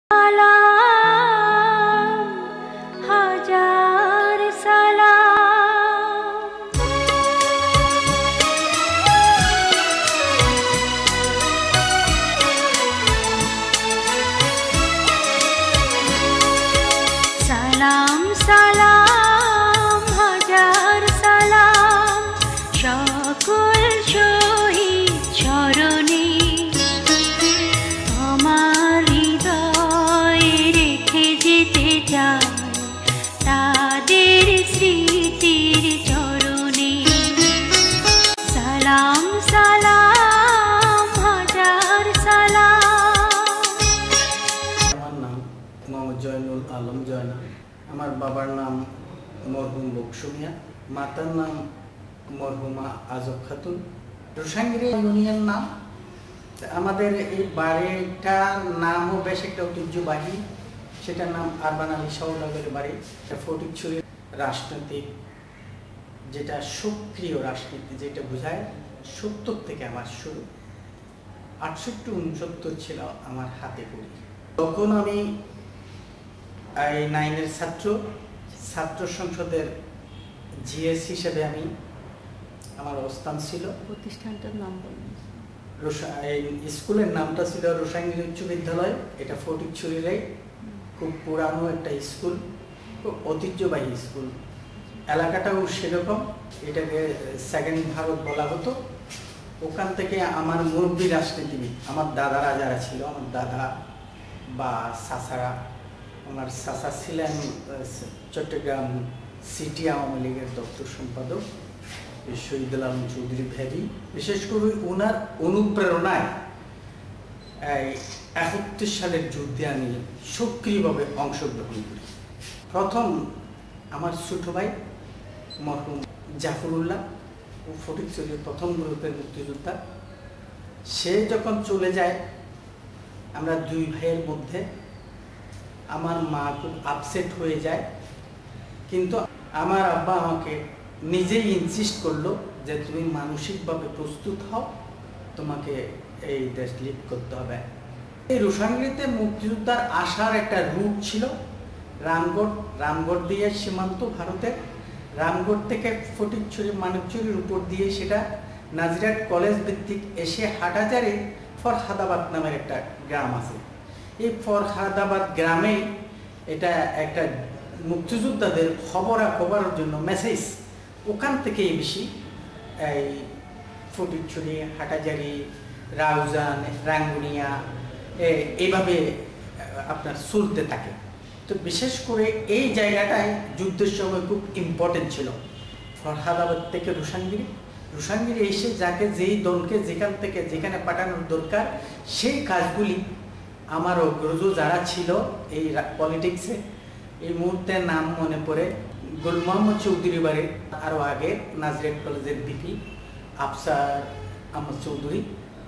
সালাম হাজার সালাম। সালাম সালাম হাজার সালাম সকল শহীদ স্মরণে আমার হৃদয়ে রেখে যেতে চাই তাদের স্মৃতির চরণে। সালাম সালাম হাজার সালাম। আমার নাম মোহাম্মদ জয়নুল আলম জয়না। আমার বাবার নাম মরহুম বকশু মিয়া, মাতার নাম মরহুমা আজব খাতুন। রোসাঙ্গিরি ইউনিয়ন নাম। আমাদের এই বাড়িটার নামও বেশ একটা ঐতিহ্যবাহী, সেটার নাম আরবান আলী শাওলাগের বাড়ি। ফটিকছড়ির রাজনৈতিক যেটা সক্রিয় রাজনীতি যেটা বোঝায় ৭০ থেকে আমার শুরু, ৬৮-৬৯ ছিল আমার হাতে করি। তখন আমি এই 9-এর ছাত্র সংসদের জিএস হিসেবে আমার অবস্থান ছিল। প্রতিষ্ঠানটার নাম বলুন। এই স্কুলের নামটা ছিল রোসাঙ্গিরি উচ্চ বিদ্যালয়। এটা ফটিকছড়ির খুব পুরানো একটা স্কুল, খুব ঐতিহ্যবাহী স্কুল। এলাকাটাও সেরকম, এটাকে সেকেন্ড ভারত বলা হতো। ওখান থেকে আমার মুরব্বী রাজনীতিবিদ, আমার দাদারা যারা ছিল, আমার দাদা বা চাচারা, আমার চাচা ছিলেন চট্টগ্রাম সিটি আওয়ামী লীগের দপ্তর সম্পাদক শহীদুল আলম চৌধুরী ভেবি। বিশেষ করে ওনার অনুপ্রেরণায় ৭১ সালের যুদ্ধে আমি সক্রিয়ভাবে অংশগ্রহণ করি। প্রথম আমার ছোট ভাই মরহুম জাফরুল্লাহ, ও ফটিকছড়ির প্রথম গ্রুপের মুক্তিযোদ্ধা। সে যখন চলে যায়, আমরা দুই ভাইয়ের মধ্যে আমার মা খুব আপসেট হয়ে যায়, কিন্তু আমার আব্বা আমাকে নিজেই ইনসিস্ট করলো যে তুমি মানসিকভাবে প্রস্তুত হও, তোমাকে এই দেশ লিড করতে হবে। এই রোসাঙ্গিরিতে মুক্তিযোদ্ধার আসার একটা রুট ছিল রামগড় দিয়ে সীমান্ত ভারতের, রামগড় থেকে ফটিকছড়ি মানিকছড়ির উপর দিয়ে সেটা নাজিরাট কলেজ ভিত্তিক এসে হাটহাজারে ফরহাদাবাদ নামের একটা গ্রাম আছে। এই ফরহাদাবাদ গ্রামে এটা একটা মুক্তিযোদ্ধাদের খবরাখবরের জন্য মেসেজ ওখান থেকেই বেশি এই ফটিকছড়ি, হাটহাজারি, রাউজান, রাঙ্গুনিয়া এইভাবে আপনার চলতে থাকে। তো বিশেষ করে এই জায়গাটায় যুদ্ধের সময় খুব ইম্পর্টেন্ট ছিল। ফরহাদাবাদ থেকে রোসাঙ্গিরি এসে যাকে যেই দলকে যেখান থেকে যেখানে পাঠানোর দরকার সেই কাজগুলি আমার অগ্রজ যারা ছিল এই পলিটিক্সে, এই মুহূর্তে নাম মনে পড়ে গুল মোহাম্মদ চৌধুরী বাড়ির আরও আগে নাজিরাট কলেজের ভিপি আফসার আহমদ চৌধুরী,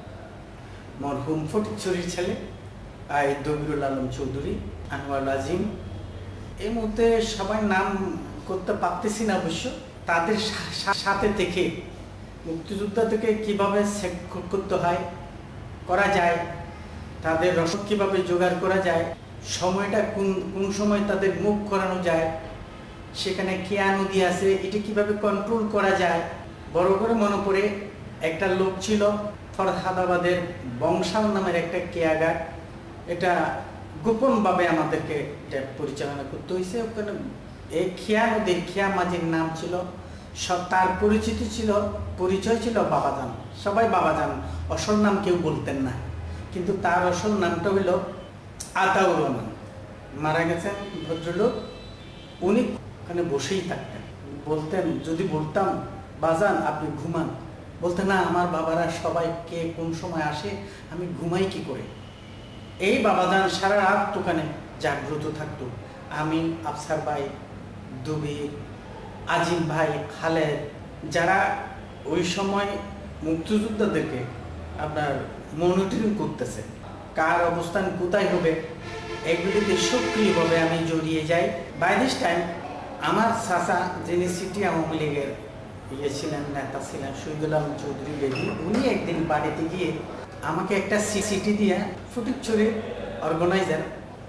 মরহুম ফটিকছড়ির ছেলে দবিরুল আলম চৌধুরী, আনোয়ার আজিম। এই মুহূর্তে সবাই নাম করতে পারতেছি না অবশ্য। তাদের সাথে থেকে মুক্তিযোদ্ধা থেকে কীভাবে সেট করতে হয় করা যায়, তাদের রসদ কীভাবে জোগাড় করা যায়, সময়টা কোন সময় তাদের মুখ করানো যায়, সেখানে কেয়া নদী আছে, এটা কিভাবে কন্ট্রোল করা যায়। বড় করে মনে পড়ে একটা লোক ছিল ফরহাদাবাদের বংশাল নামের একটা কেয়াঘাট, এটা গোপনভাবে আমাদেরকে এটা পরিচালনা করতে হয়েছে। ওখানে এই খেয়া নদীর খেয়া মাঝির নাম ছিল, তার পরিচয় ছিল বাবাজান। সবাই বাবাজান, আসল নাম কেউ বলতেন না, কিন্তু তার আসল নামটা হইল আতাউর রহমান। মারা গেছেন ভদ্রলোক। উনি ওখানে বসেই থাকতেন। বলতেন, যদি বলতাম বাজান আপনি ঘুমান, বলতেন না আমার বাবারা সবাই কে কোন সময় আসে, আমি ঘুমাই কি করে। এই বাবাজান সারা রাত দোকানে জাগ্রত থাকতো। আমি, আফসার ভাই, দুবির, আজিম ভাই, খালেদ, যারা ওই সময় মুক্তিযোদ্ধাদেরকে আপনার মনিটরিং করতেছে, কার অবস্থান কোথায় হবে, এগুলিতে সক্রিয়ভাবে আমি জড়িয়ে যাই। বাই দিস টাইম আমার চাচা, যিনি সিটি আওয়ামী লীগের ছিলেন, নেতা ছিলেন, শহীদুল আলম চৌধুরী বেবি, উনি একদিন বাড়িতে গিয়ে আমাকে একটা সিসিটি দিয়ে ফটিকছড়ির অর্গানাইজার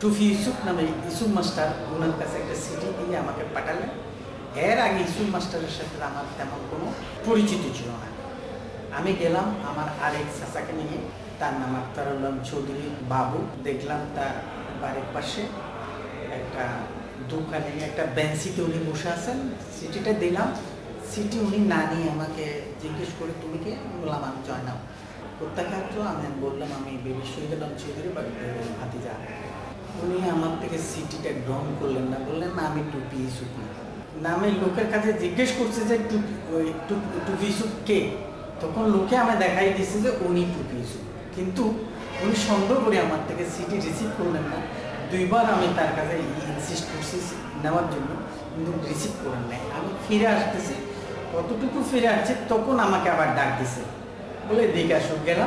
টুফি ইউসুফ নামে ইসুফ মাস্টার ওনার কাছে একটা সিটি দিয়ে আমাকে পাঠালেন। এর আগে ইসুফ মাস্টারের সাথে আমার তেমন কোনো পরিচিত ছিল না। আমি গেলাম আমার আরেক চাচাকে নিয়ে, তার নাম আখতারুল চৌধুরী বাবু। দেখলাম তার বাড়ির পাশে একটা দোকানে একটা বেঞ্চিতে উনি বসে আছেন। সিটিটা দিলাম, সিটি উনি না নিয়ে আমাকে জিজ্ঞেস করে তুমি কে? বললাম আমি জয়নাব। কোথাকার? আমি বললাম আমি বেবি শহীদুল চৌধুরী বা ভাতিজা। উনি আমার থেকে সিটিটা গ্রহণ করলেন না, বললেন না আমি টুপি ইউসুফ না। আমি লোকের কাছে জিজ্ঞেস করছে যে টুপি ইউসুফ কে? তখন লোকে আমি দেখাই দিচ্ছে যে উনি টুপি ইউসুফ, কিন্তু উনি সন্দেহ করে আমার থেকে সিটি রিসিভ করলেন না। দুইবার আমি তার কাছে ইনসিস্ট করছি নেওয়ার জন্য, কিন্তু রিসিভ করেন নাই। আমি ফিরে আসতেছি, কতটুকু ফিরে আসছে তখন আমাকে আবার ডাক দিছে, বলে দেখে আসো। গেলাম,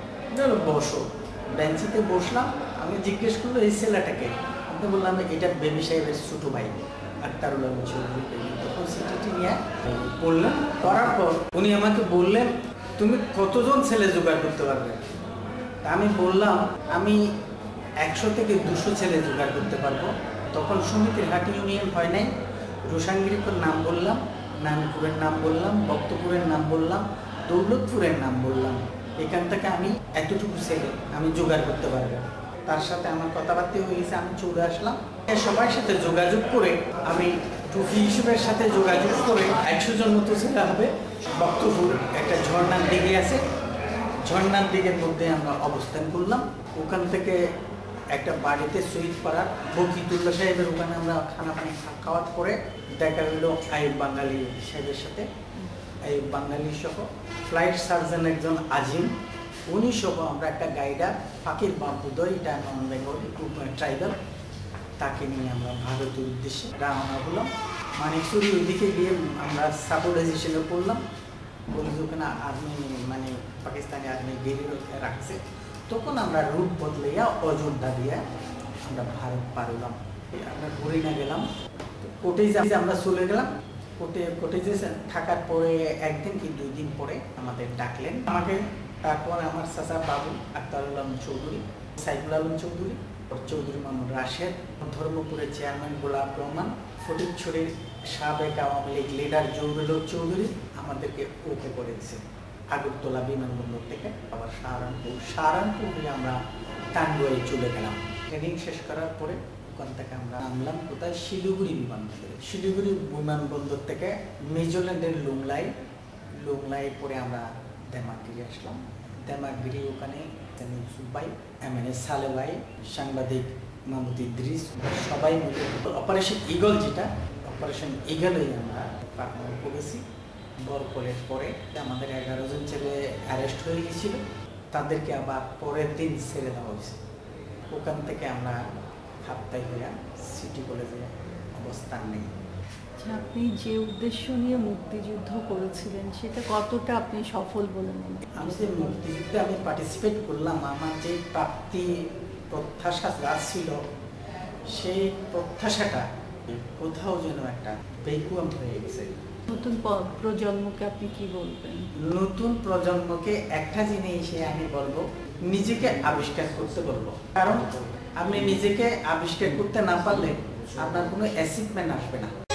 বসো। বেঞ্চিতে বসলাম। আমি জিজ্ঞেস করলো এই ছেলেটাকে? আমি বললাম এটা বেবি সাহেবের ছোটো ভাই আখতারুল চৌধুরী। তখন সিটিটি নিয়ে বললাম, করার পর উনি আমাকে বললেন তুমি কতজন ছেলে জোগাড় করতে পারবে? আমি বললাম আমি 100 থেকে 200 ছেলে জোগাড় করতে পারবো। তখন সমিতির হাটি ইউনিয়ন হয় নাই। রোশানগিরিপুর নাম বললাম, নানপুরের নাম বললাম, বক্তপুরের নাম বললাম, দৌলতপুরের নাম বললাম। এখান থেকে আমি এতটুকু ছেলে আমি জোগাড় করতে পারবো। তার সাথে আমার কথাবার্তা হয়েছে, আমি চলে আসলাম। সবার সাথে যোগাযোগ করে আমি টুফি ইউসুফের সাথে যোগাযোগ করে 100 জন মতো ছেলে হবে। বক্তপুর একটা ঝর্ণার দিকে আছে, ঝর্ণার দিকের মধ্যে আমরা অবস্থান করলাম। ওখান থেকে একটা বাড়িতে শহীদ পাড়ার বকিতুল্লাহ সাহেবের ওখানে আমরা খানা পানি খাওয়ার পরে দেখা হলো আইয়ুব বাঙালি সাহেবের সাথে। আইয়ুব বাঙালি সহ ফ্লাইট সার্জন একজন আজিম, উনি সহ আমরা একটা গাইডার ফাকির বাবুদয়, এটা নন বেঙ্গলি ট্রাইবাল, তাকে নিয়ে আমরা ভারতের উদ্দেশ্যে রওনা হলাম। মানিকচুরি ওইদিকে গিয়ে আমরা সাবঅর্ডিনেশনে পড়লাম। বলি ওখানে আর্মি মানে পাকিস্তানি আর্মি ঘিরে রাখছে। তখন আমরা রুট বদলাইয়া অযোধ্যা দিয়ে আমরা ভারত পার হলাম। আমরা হরিণা গেলাম, কোর্টে আমরা চলে গেলাম। কোর্টে যে থাকার পরে একদিন কি 2 দিন পরে আমাদের ডাকলেন আমাকে। তারপর আমার চাচা বাবু আখতারুল চৌধুরী, সাইফুল আলম চৌধুরী, চৌধুরী মাহমুদ রাশেদ, ধর্মপুরের চেয়ারম্যান গোলাপ রহমান, ফটিকছড়ির সাবেক আওয়ামী লীগ লিডার জহুরুল চৌধুরী আমাদেরকে ওকে করে দিয়েছে আগরতলা বিমানবন্দর থেকে। আবার সাহারানপুরে আমরা টাঙ্গুয়ায় চলে গেলাম। ট্রেনিং শেষ করার পরে ওখান থেকে আমরা নামলাম কোথায়? শিলিগুড়ি বিমানবন্দরে। শিলিগুড়ি বিমানবন্দর থেকে মেজরল্যান্ডের লুংলাই পরে আমরা দেমাগিরি আসলাম। দেমাগিরি ওখানে ইউসুফ ভাই, MNA সালে ভাই, সাংবাদিক মাহমুদ ইদ্রিস, সবাই মিলে অপারেশন ইগল, যেটা অপারেশন ইগলেই আমরা পার্টনার করেছি। বরকলের পরে আমাদের 11 জন ছেলে অ্যারেস্ট হয়ে গেছিল, তাদেরকে আবার পরের দিন ছেড়ে দেওয়া হয়েছে। ওখান থেকে আমরা হাপ্তাই হইয়া সিটি কলেজে অবস্থান নেই। আপনি যে উদ্দেশ্য নিয়ে মুক্তিযুদ্ধ করেছিলেন সেটা কতটা আপনি সফল বলে মনে করেন? আমি যে মুক্তিযুদ্ধে আমি পার্টিসিপেট করলাম, আমার যে প্রাপ্তি প্রত্যাশা যা ছিল, সেই প্রত্যাশাটা কোথাও যেন একটা বেকুয়াম হয়ে গেছে। নতুন প্রজন্মকে আপনি কি বলবেন? নতুন প্রজন্মকে একটা জিনিসে আমি বলবো, নিজেকে আবিষ্কার করতে বলবো। কারণ আপনি নিজেকে আবিষ্কার করতে না পারলে আপনার কোনো অ্যাচিভমেন্ট আসবে না।